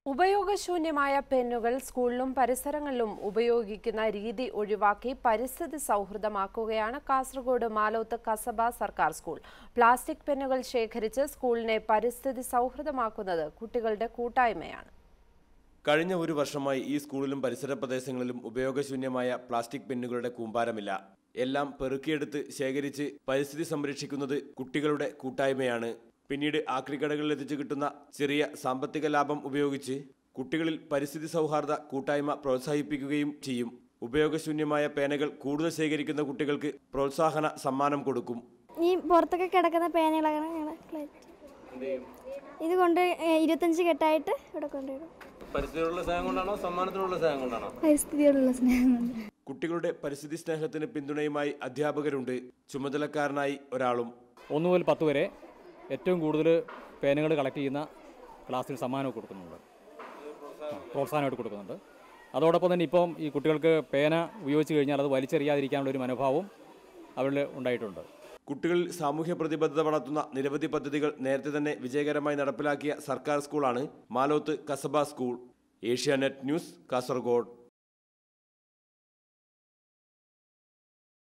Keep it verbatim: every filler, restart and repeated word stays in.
ഉപയോഗശൂന്യമായ പെന്നുകൾ സ്കൂളിലും പരിസരങ്ങളിലും ഉപയോഗിക്കുന്ന രീതി ഒഴിവാക്കി പരിസ്ഥിതി സൗഹൃദമാക്കുകയാണ് കാസർഗോഡ് മാലോത്ത് കസബ സർക്കാർ സ്കൂൾ. പ്ലാസ്റ്റിക് പെന്നുകൾ ശേഖരിച്ച് സ്കൂളിനെ പരിസ്ഥിതി സൗഹൃദമാക്കുന്നത് കുട്ടികളുടെ കൂട്ടായ്മയാണ്. കഴിഞ്ഞ ഒരു വർഷമായി ഈ സ്കൂളിലും പരിസര പ്രദേശങ്ങളിലും ഉപയോഗശൂന്യമായ പ്ലാസ്റ്റിക് പെന്നുകളുടെ കൂമ്പാരമില്ല. എല്ലാം പെറുക്കിയെടുത്ത് ശേഖരിച്ച് പരിസ്ഥിതി സംരക്ഷിക്കുന്നത് കുട്ടികളുടെ കൂട്ടായ്മയാണ്. പിന്നീട് ആക്രിക്കടകളിൽ എത്തിച്ചു കിട്ടുന്ന ചെറിയ സാമ്പത്തിക ലാഭം ഉപയോഗിച്ച് കുട്ടികളിൽ പരിസ്ഥിതി സൗഹാർദ്ദ കൂട്ടായ്മ പ്രോത്സാഹിപ്പിക്കുകയും ചെയ്യും. ഉപയോഗശൂന്യമായ പേനകൾ കൂടുതൽ ശേഖരിക്കുന്ന കുട്ടികൾക്ക് പ്രോത്സാഹന സമ്മാനം കൊടുക്കും. ഈ പുറത്തൊക്കെ കിടക്കുന്ന പേനകളാണ് ഞങ്ങൾ ഇതുകൊണ്ട് ഇരുപത്തഞ്ച് കെട്ടായിട്ട് ഇവിടെ കൊണ്ടുവരും. പരിസ്ഥിതിയുള്ള സ്നേഹം കൊണ്ടാണോ സമ്മാനത്തിനുള്ള സ്നേഹം കൊണ്ടാണോ? പരിസ്ഥിതിയോടുള്ള സ്നേഹം കൊണ്ട്. കുട്ടികളുടെ പരിസ്ഥിതി സ്നേഹത്തിന് പിന്തുണയുമായി അധ്യാപകരുണ്ട്. ചുമതലക്കാരനായി ഒരാളും. ഒന്ന് മുതൽ പത്ത് വരെ ഏറ്റവും കൂടുതൽ പേനകൾ കളക്ട് ചെയ്യുന്ന ക്ലാസ്സിൽ സമ്മാനമൊക്കെ കൊടുക്കുന്നുണ്ട്, പ്രോത്സാഹനമായിട്ട് കൊടുക്കുന്നുണ്ട്. അതോടൊപ്പം തന്നെ ഇപ്പം ഈ കുട്ടികൾക്ക് പേന ഉപയോഗിച്ച് കഴിഞ്ഞാൽ അത് വലിച്ചെറിയാതിരിക്കാനുള്ള ഒരു മനോഭാവവും അവരിൽ ഉണ്ടായിട്ടുണ്ട്. കുട്ടികളിൽ സാമൂഹ്യ പ്രതിബദ്ധത വളർത്തുന്ന നിരവധി പദ്ധതികൾ നേരത്തെ തന്നെ വിജയകരമായി നടപ്പിലാക്കിയ സർക്കാർ സ്കൂളാണ് മാലോത്ത് കസബ സ്കൂൾ. ഏഷ്യാനെറ്റ് ന്യൂസ്, കാസർഗോഡ്.